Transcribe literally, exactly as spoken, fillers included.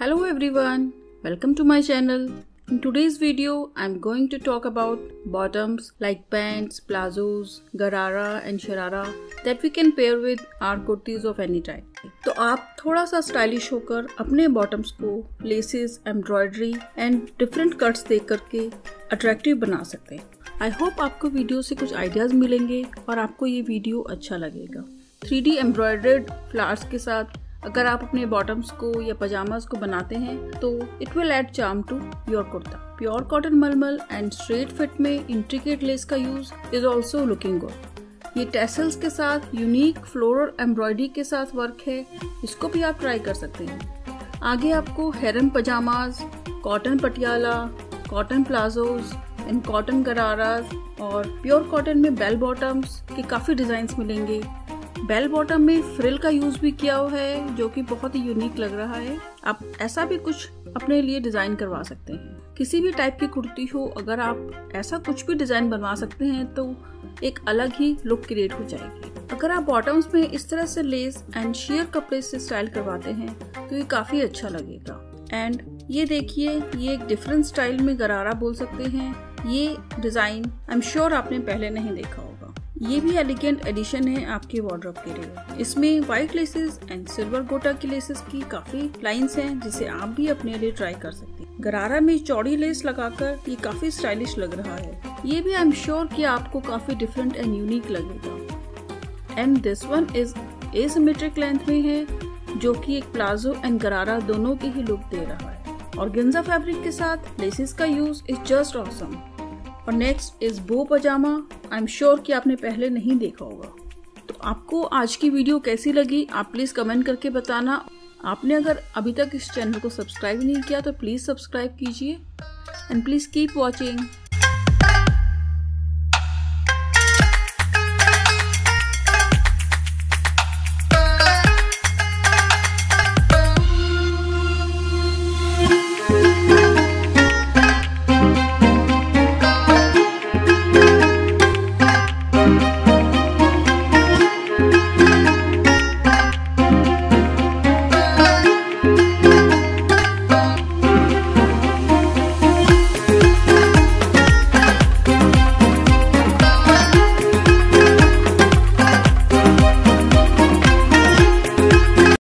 Hello everyone, welcome to my channel. In today's video, I'm going to talk about bottoms like pants, plazos, garara and sharara that we can pair with our kurtis of any type. तो आप थोड़ा सा stylish होकर अपने bottoms को laces, embroidery and different cuts देख करके attractive बना सकते हैं। आई होप आपको वीडियो से कुछ आइडियाज मिलेंगे और आपको ये वीडियो अच्छा लगेगा। थ्री डी एम्ब्रॉयडर्ड फ्लावर्स के साथ अगर आप अपने बॉटम्स को या पजामाज को बनाते हैं तो it will add charm to your kurta. Pure cotton mulmul and straight fit में इंट्रिकेट लेस का use is also looking good. ये टेसल्स के साथ यूनिक फ्लोरल एम्ब्रॉयडरी के साथ वर्क है, इसको भी आप ट्राई कर सकते हैं। आगे आपको harem pyjamas, cotton Patiala, cotton palazzos and cotton ghararas और प्योर कॉटन में बेल बॉटम्स के काफी डिजाइन्स मिलेंगे। बेल बॉटम में फ्रिल का यूज भी किया हुआ है जो कि बहुत ही यूनिक लग रहा है। आप ऐसा भी कुछ अपने लिए डिजाइन करवा सकते हैं। किसी भी टाइप की कुर्ती हो, अगर आप ऐसा कुछ भी डिजाइन बनवा सकते हैं तो एक अलग ही लुक क्रिएट हो जाएगी। अगर आप बॉटम्स में इस तरह से लेस एंड शेयर कपड़े से स्टाइल करवाते हैं तो ये काफी अच्छा लगेगा। एंड ये देखिए, ये एक डिफरेंट स्टाइल में गरारा बोल सकते हैं। ये डिजाइन आई एम श्योर आपने पहले नहीं देखा होगा। ये भी एलिगेंट एडिशन है आपके वार्डरोब के लिए। इसमें व्हाइट लेसेस एंड सिल्वर गोटा की लेसेस की काफी लाइंस हैं जिसे आप भी अपने लिए ट्राई कर सकते हैं। गरारा में चौड़ी लेस लगाकर ये काफी स्टाइलिश लग रहा है। ये भी आई एम श्योर कि आपको काफी डिफरेंट एंड यूनिक लगेगा। And this one is asymmetric length में है जो कि एक प्लाजो एंड गरारा दोनों की ही लुक दे रहा है। ऑर्गेन्जा फैब्रिक के साथ लेसेस का यूज इज जस्ट ऑसम। और next is bow pyjama. I am sure कि आपने पहले नहीं देखा होगा। तो आपको आज की वीडियो कैसी लगी आप प्लीज कमेंट करके बताना। आपने अगर अभी तक इस चैनल को सब्सक्राइब नहीं किया तो प्लीज सब्सक्राइब कीजिए एंड प्लीज कीप वॉचिंग।